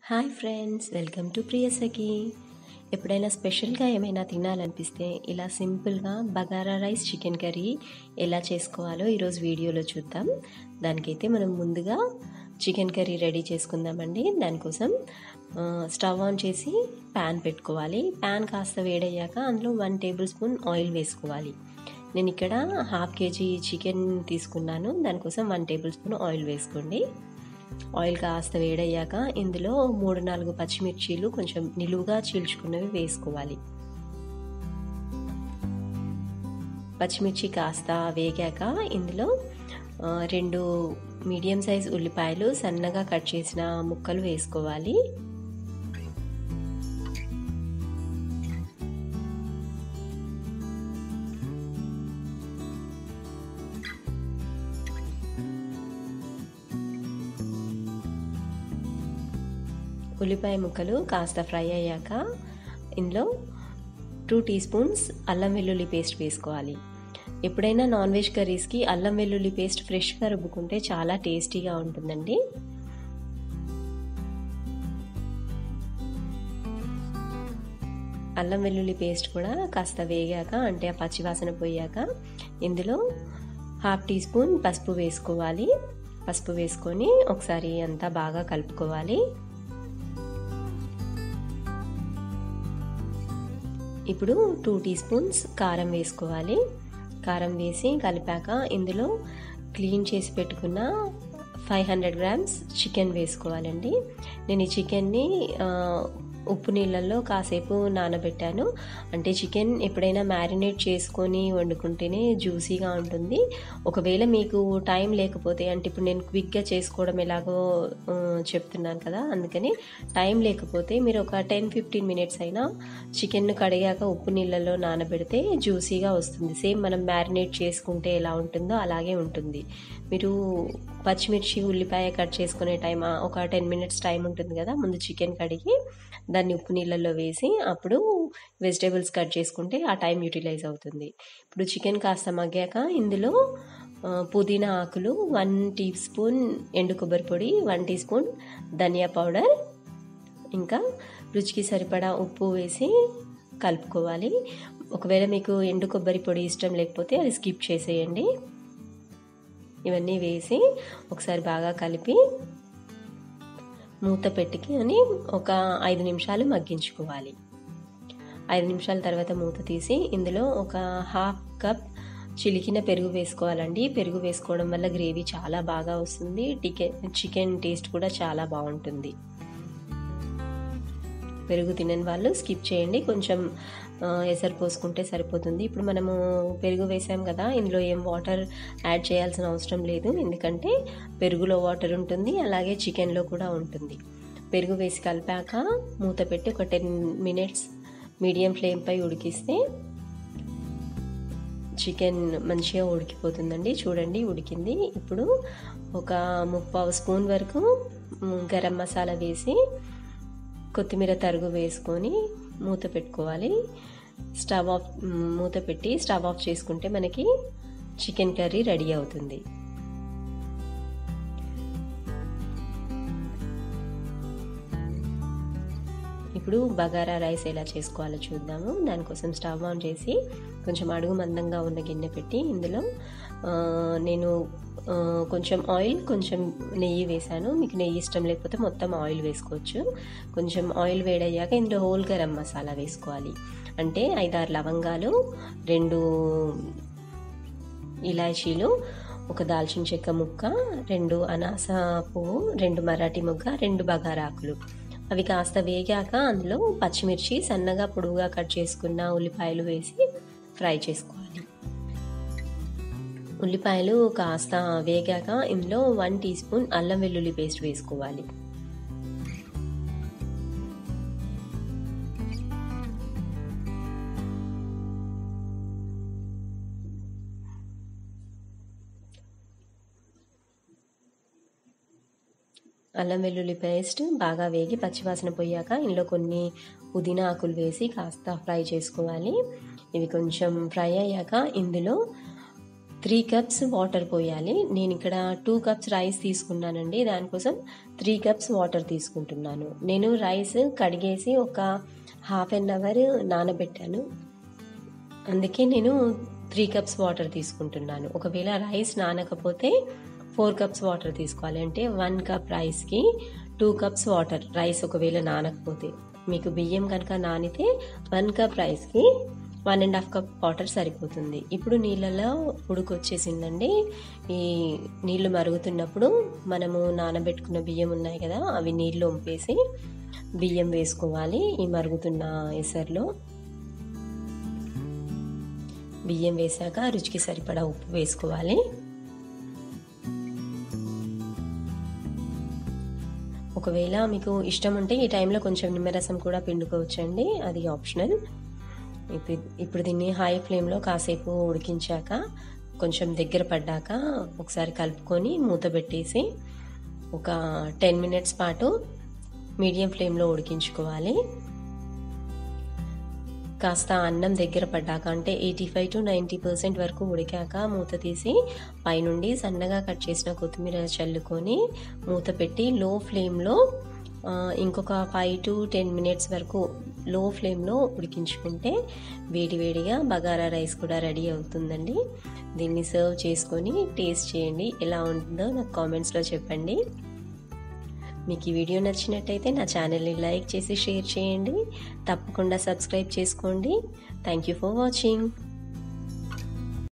Hi friends, welcome to Priyasakhi. ఎప్పుడైనా స్పెషల్గా ఏమైనా తినాలనిపిస్తే ఇలా సింపుల్గా బగారా రైస్ చికెన్ కర్రీ ఎలా చేసుకోవాలో ఈరోజు వీడియోలో చూద్దాం. దానికైతే మనం ముందుగా చికెన్ కర్రీ రెడీ చేసుకుందామండి. దానికోసం స్టవ్ ఆన్ చేసి ప్యాన్ పెట్టుకోవాలి. ప్యాన్ కాస్త వేడయ్యాక అందులో 1 టేబుల్ స్పూన్ ఆయిల్ వేసుకోవాలి. నేను ఇక్కడ 1/2 కేజీ చికెన్ తీసుకున్నాను. దానికోసం 1 టేబుల్ స్పూన్ ఆయిల్ వేసుకోండి. ఆయిల్ కాస్త వేడయ్యాక ఇందులో 3-4 పచ్చిమిర్చీలు కొంచెం నిలువుగా చీల్చుకున్నవి వేసుకోవాలి. పచ్చిమిర్చి కాస్త వేగాక ఇందులో 2 మీడియం సైజ్ ఉల్లిపాయలు సన్నగా కట్ చేసిన ముక్కలు వేసుకోవాలి. ఉల్లిపాయ ముక్కలు కాస్త ఫ్రై అయ్యాక ఇందులో 2 టీ స్పూన్స్ అల్లం వెల్లుల్లి పేస్ట్ వేసుకోవాలి. ఎప్పుడైనా నాన్ వెజ్ కర్రీస్కి అల్లం వెల్లుల్లి పేస్ట్ ఫ్రెష్గా రుబ్బుకుంటే చాలా టేస్టీగా ఉంటుందండి. అల్లం వెల్లుల్లి పేస్ట్ కూడా కాస్త వేగాక, అంటే ఆ పచ్చివాసన పోయాక ఇందులో 1/2 టీ స్పూన్ పసుపు వేసుకోవాలి. పసుపు వేసుకొని ఒకసారి అంతా బాగా కలుపుకోవాలి. ఇప్పుడు 2 టీ స్పూన్స్ కారం వేసుకోవాలి. కారం వేసి కలిపాక ఇందులో క్లీన్ చేసి పెట్టుకున్న 500 గ్రామ్స్ చికెన్ వేసుకోవాలండి. నేను ఈ చికెన్ని ఉప్పు నీళ్ళల్లో కాసేపు నానబెట్టాను. అంటే చికెన్ ఎప్పుడైనా మ్యారినేట్ చేసుకొని వండుకుంటేనే జ్యూసీగా ఉంటుంది. ఒకవేళ మీకు టైం లేకపోతే, అంటే ఇప్పుడు నేను క్విక్గా చేసుకోవడం ఎలాగో చెప్తున్నాను కదా, అందుకని టైం లేకపోతే మీరు ఒక 10-15 మినిట్స్ అయినా చికెన్ను కడిగాక ఉప్పు నీళ్ళల్లో నానబెడితే జ్యూసీగా వస్తుంది. సేమ్ మనం మ్యారినేట్ చేసుకుంటే ఎలా ఉంటుందో అలాగే ఉంటుంది. మీరు పచ్చిమిర్చి ఉల్లిపాయ కట్ చేసుకునే టైం ఒక 10 మినిట్స్ టైం ఉంటుంది కదా, ముందు చికెన్ కడిగి దాన్ని ఉప్పు నీళ్ళల్లో వేసి అప్పుడు వెజిటేబుల్స్ కట్ చేసుకుంటే ఆ టైం యూటిలైజ్ అవుతుంది. ఇప్పుడు చికెన్ కాస్త మగ్గాక ఇందులో పుదీనా ఆకులు, 1 టీ స్పూన్ ఎండు కొబ్బరి పొడి, 1 టీ స్పూన్ ధనియా పౌడర్, ఇంకా రుచికి సరిపడా ఉప్పు వేసి కలుపుకోవాలి. ఒకవేళ మీకు ఎండు కొబ్బరి పొడి ఇష్టం లేకపోతే అది స్కిప్ చేసేయండి. ఇవన్నీ వేసి ఒకసారి బాగా కలిపి మూత పెట్టుకొని ఒక 5 నిమిషాలు మగ్గించుకోవాలి. 5 నిమిషాల తర్వాత మూత తీసి ఇందులో ఒక 1/2 కప్ చిలికిన పెరుగు వేసుకోవాలండి. పెరుగు వేసుకోవడం వల్ల గ్రేవీ చాలా బాగా వస్తుంది. చికెన్ టేస్ట్ కూడా చాలా బాగుంటుంది. పెరుగు తినని వాళ్ళు స్కిప్ చేయండి, కొంచెం ఎసరు పోసుకుంటే సరిపోతుంది. ఇప్పుడు మనము పెరుగు వేసాం కదా, ఇందులో ఏం వాటర్ యాడ్ చేయాల్సిన అవసరం లేదు, ఎందుకంటే పెరుగులో వాటర్ ఉంటుంది, అలాగే చికెన్లో కూడా ఉంటుంది. పెరుగు వేసి కలిపాక మూత పెట్టి ఒక 10 మినిట్స్ మీడియం ఫ్లేమ్పై ఉడికిస్తే చికెన్ మంచిగా ఉడికిపోతుందండి. చూడండి, ఉడికింది. ఇప్పుడు ఒక 3/4 స్పూన్ వరకు గరం మసాలా వేసి కొత్తిమీర తరుగు వేసుకొని మూత పెట్టుకోవాలి. మూత పెట్టి స్టవ్ ఆఫ్ చేసుకుంటే మనకి చికెన్ కర్రీ రెడీ అవుతుంది. ఇప్పుడు బగారా రైస్ ఎలా చేసుకోవాలో చూద్దాము. దానికోసం స్టవ్ ఆన్ చేసి కొంచెం అడుగు మందంగా ఉన్న గిన్నె పెట్టి ఇందులో నేను కొంచెం ఆయిల్, కొంచెం నెయ్యి వేసాను. మీకు నెయ్యి ఇష్టం లేకపోతే మొత్తం ఆయిల్ వేసుకోవచ్చు. కొంచెం ఆయిల్ వేడయ్యాక ఇందులో హోల్ గరం మసాలా వేసుకోవాలి. అంటే 5-6 లవంగాలు, 2 ఇలాచీలు, 1 దాల్చిన చెక్క ముక్క, 2 అనాస పువ్వు, 2 మరాఠీ మొగ్గ, 2 బగారాకులు. అవి కాస్త వేగాక అందులో పచ్చిమిర్చి, సన్నగా పొడుగుగా కట్ చేసుకున్న ఉల్లిపాయలు వేసి ఫ్రై చేసుకోవాలి. ఉల్లిపాయలు కాస్త వేగాక ఇందులో 1 టీ స్పూన్ అల్లం వెల్లుల్లి పేస్ట్ వేసుకోవాలి. అల్లం వెల్లుల్లి పేస్ట్ బాగా వేగి పచ్చివాసన పోయాక ఇందులో కొన్ని పుదీనా ఆకులు వేసి కాస్త ఫ్రై చేసుకోవాలి. ఇవి కొంచెం ఫ్రై అయ్యాక ఇందులో 3 కప్స్ వాటర్ పోయాలి. నేను ఇక్కడ 2 కప్స్ రైస్ తీసుకున్నానండి. దానికోసం 3 కప్స్ వాటర్ తీసుకుంటున్నాను. నేను రైస్ కడిగేసి ఒక హాఫ్ అన్ అవర్ నానబెట్టాను. అందుకే నేను 3 కప్స్ వాటర్ తీసుకుంటున్నాను. ఒకవేళ రైస్ నానకపోతే 4 కప్స్ వాటర్ తీసుకోవాలి. అంటే 1 కప్ రైస్కి 2 కప్స్ వాటర్. రైస్ ఒకవేళ నానకపోతే, మీకు బియ్యం కనుక నానితే 1 కప్ రైస్కి 1.5 కప్ వాటర్ సరిపోతుంది. ఇప్పుడు నీళ్ళలో ఉడుకొచ్చేసిందండి. ఈ నీళ్లు మరుగుతున్నప్పుడు మనము నానబెట్టుకున్న బియ్యం ఉన్నాయి కదా, అవి నీళ్ళు వంపేసి బియ్యం వేసుకోవాలి. ఈ మరుగుతున్న ఎసర్లో బియ్యం వేసాక రుచికి సరిపడా ఉప్పు వేసుకోవాలి. ఒకవేళ మీకు ఇష్టం ఉంటే ఈ టైంలో కొంచెం నిమ్మరసం కూడా పిండుకోవచ్చండి, అది ఆప్షనల్. ఇప్పుడు దీన్ని హై ఫ్లేమ్లో కాసేపు ఉడికించాక కొంచెం దగ్గర పడ్డాక ఒకసారి కలుపుకొని మూత పెట్టేసి ఒక 10 మినిట్స్ పాటు మీడియం ఫ్లేమ్లో ఉడికించుకోవాలి. కాస్త అన్నం దగ్గర పడ్డాక, అంటే 85 to 90% వరకు ఉడికాక మూత తీసి పైనుండి సన్నగా కట్ చేసిన కొత్తిమీర చల్లుకొని మూత పెట్టి లో ఫ్లేమ్లో ఇంకొక 5 to 10 మినిట్స్ వరకు లో ఫ్లేమ్లో ఉడికించుకుంటే వేడివేడిగా బగారా రైస్ కూడా రెడీ అవుతుందండి. దీన్ని సర్వ్ చేసుకొని టేస్ట్ చేయండి. ఎలా ఉంటుందో నాకు కామెంట్స్లో చెప్పండి. మీకు ఈ వీడియో నచ్చినట్టయితే నా ఛానల్ని లైక్ చేసి షేర్ చేయండి. తప్పకుండా సబ్స్క్రైబ్ చేసుకోండి. Thank you for watching.